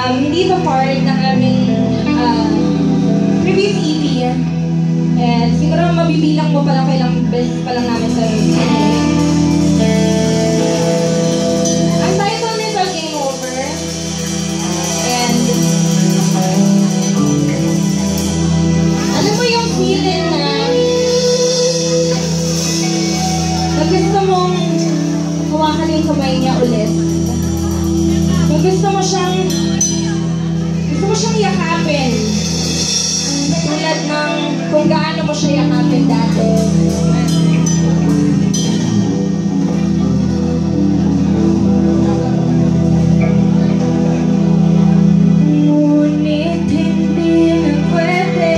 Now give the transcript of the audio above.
Hindi ito part ng aming previous EP. And siguro mabibilang mo pa lang kailang beses pa lang namin sa ang title nito, Game Over. And alam mo yung feeling na gusto mong hawakan yung kamay niya ulit. Gusto mo siyang yakapin. Tulad ng kung gaano mo siya yakapin dati. Ngunit hindi na pwede.